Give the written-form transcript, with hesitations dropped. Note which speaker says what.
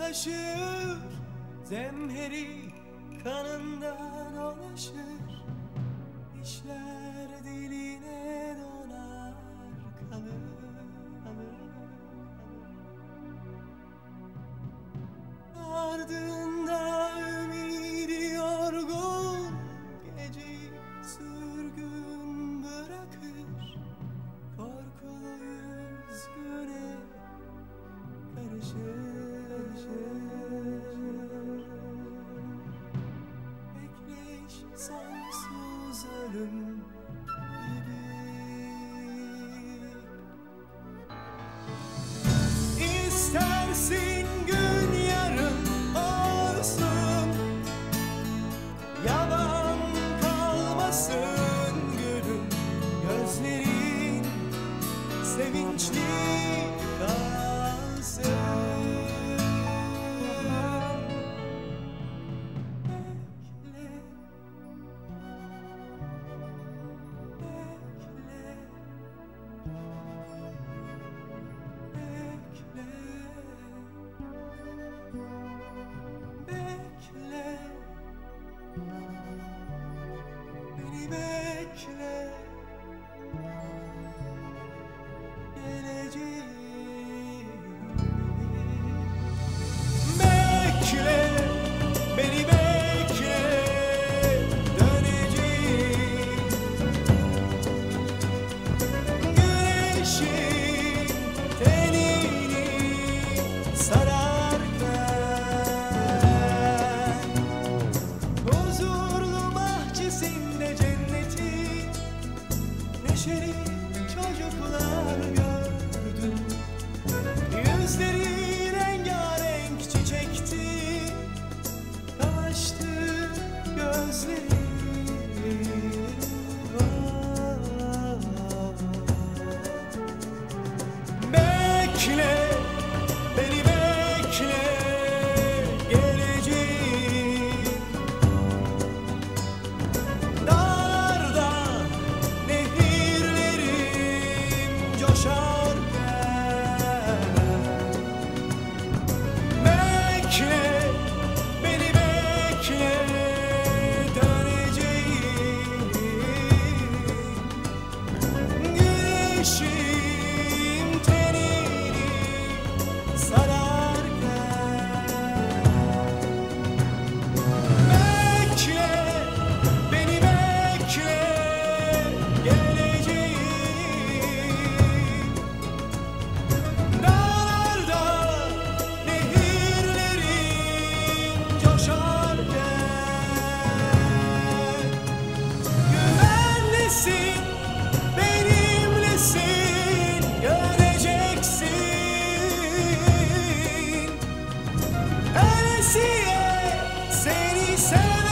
Speaker 1: taşır, zemheri kanında dolaşır. İşler diline dolar kalır. Ardında ümidi yorgun, geceyi sürgün bırakır. Korkulu yüz güne karışır. Bekleyiş sonsuz ölüm gibi. İstersin gün yarın olsun, yalan kalmasın gülüm. Gözlerin sevinçli kalsın. Bekle, beni bekle, geleceğim. Bekle, beni bekle, döneceğim. Güneşin tenini sararken, huzurlu bahçesinde cenneti, neşeli çocuklar gördüm. Yüzleri rengarenk çiçekti, kamaştı gözleri. Bekle, beni bekle, geleceğim. Dağlarda nehirlerim coşarken, bekle, beni bekle, döneceğim. Güneşim tenini sararken, bekle, beni bekle, geleceğim. Dağlarda nehirlerim coşarken, güvenlisin, benimlesin, göreceksin. Ölesiye seni sever.